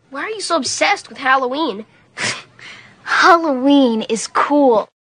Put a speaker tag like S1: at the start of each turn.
S1: Why are you so obsessed with Halloween?
S2: Halloween is cool.